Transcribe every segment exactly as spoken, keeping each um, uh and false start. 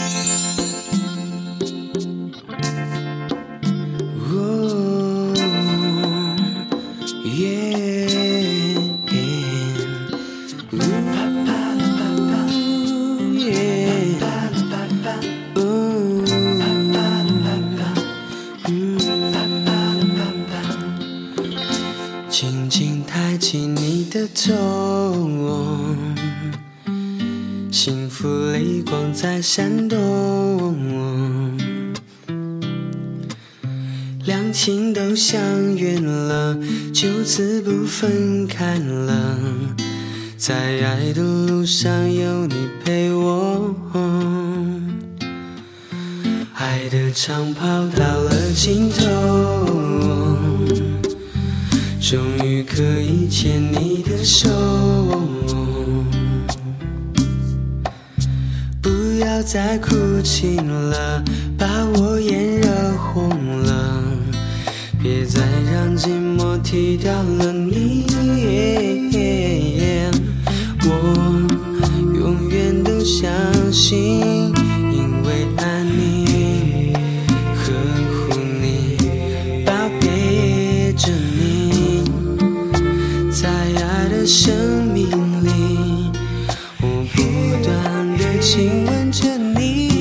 轻轻抬起你的头，幸福泪光在闪动，两情都相悦了，就此不分开了，在爱的路上有你陪我，爱的长跑到了尽头，终于可以牵你的手，不要再哭泣了，把我眼热红了，别再让寂寞踢掉了你，我永远都相信，因为爱你呵护你宝贝着你，在爱的生命里，我不断地亲吻着你，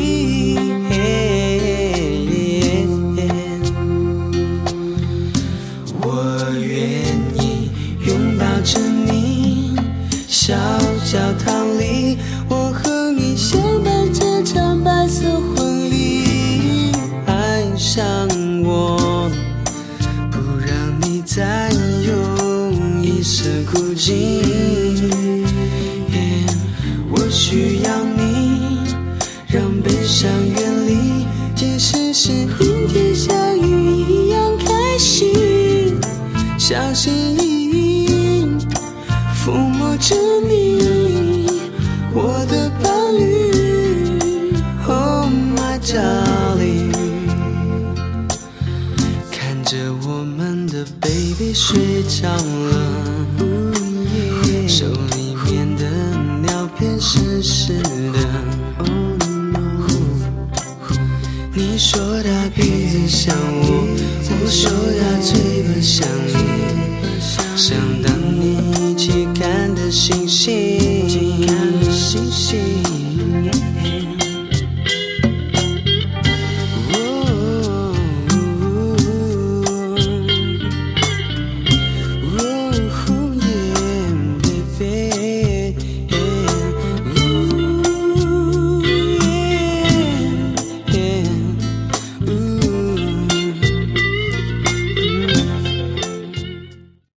我愿意拥抱着你，小教堂里，我和你相伴这场白色婚礼，爱上我，不让你再有一丝孤寂，我需要你，让悲伤远离，即使是阴天下雨一样开心，小心翼翼抚摸着你，我的伴侣 Oh my darling， 看着我们的 baby 睡着了，手里面的尿片湿湿的，你说他鼻子像我，我说他嘴巴像你，想当你一起看的星星，